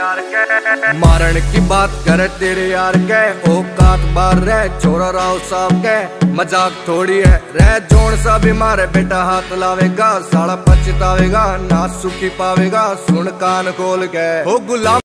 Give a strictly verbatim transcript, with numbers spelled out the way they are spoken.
मारन की बात करे तेरे यार के औकात बार रह छोरा राव साहब के मजाक थोड़ी है रह जोन सा भी मारे बेटा हाथ लावेगा साला पछतावेगा ना सुखी पावेगा सुन कान खोल के हो गुलाम